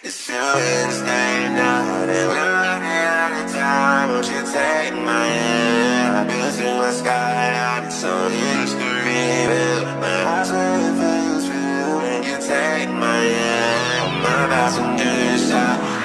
It's Wednesday night and we're running out of time. Won't you take my hand? I've been through my sky, it's so history. My eyes will feel true when you take my hand. I'm about to do this shot.